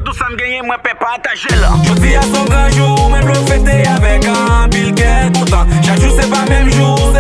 tout ça me gagne, moi peux partager là. Jodi a son grand jour, même le fêter avec un pile qu'est content. Chaque jour c'est pas même jour.